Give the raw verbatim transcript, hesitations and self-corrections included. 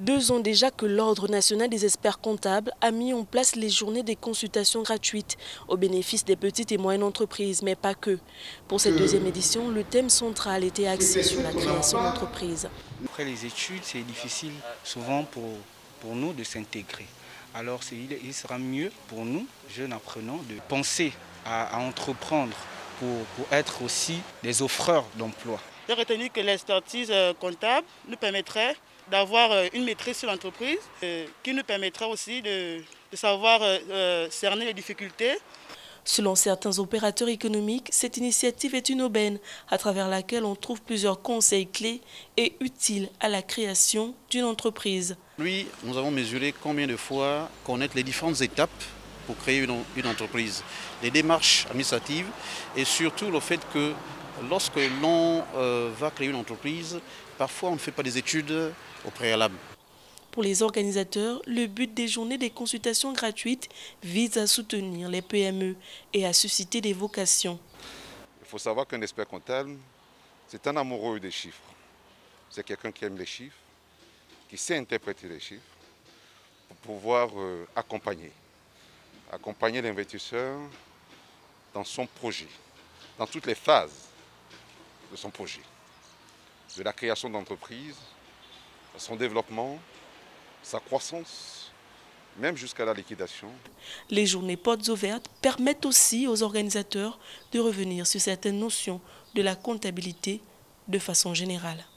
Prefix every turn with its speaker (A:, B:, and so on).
A: Deux ans déjà que l'Ordre national des experts comptables a mis en place les journées des consultations gratuites au bénéfice des petites et moyennes entreprises, mais pas que. Pour cette deuxième édition, le thème central était axé sur la création d'entreprises.
B: Après les études, c'est difficile souvent pour, pour nous de s'intégrer. Alors il, il sera mieux pour nous, jeunes apprenants, de penser à, à entreprendre pour, pour être aussi des offreurs d'emploi.
C: J'ai retenu que l'expertise comptable nous permettrait d'avoir une maîtrise sur l'entreprise, qui nous permettra aussi de, de savoir euh, cerner les difficultés.
A: Selon certains opérateurs économiques, cette initiative est une aubaine à travers laquelle on trouve plusieurs conseils clés et utiles à la création d'une entreprise.
D: Lui, nous avons mesuré combien de fois connaître les différentes étapes pour créer une, une entreprise, les démarches administratives et surtout le fait que lorsque l'on euh, va créer une entreprise, parfois on ne fait pas des études au préalable.
A: Pour les organisateurs, le but des journées des consultations gratuites vise à soutenir les P M E et à susciter des vocations.
E: Il faut savoir qu'un expert comptable, c'est un amoureux des chiffres. C'est quelqu'un qui aime les chiffres, qui sait interpréter les chiffres pour pouvoir euh, accompagner. Accompagner l'investisseur dans son projet, dans toutes les phases de son projet. De la création d'entreprise, son développement, sa croissance, même jusqu'à la liquidation.
A: Les journées portes ouvertes permettent aussi aux organisateurs de revenir sur certaines notions de la comptabilité de façon générale.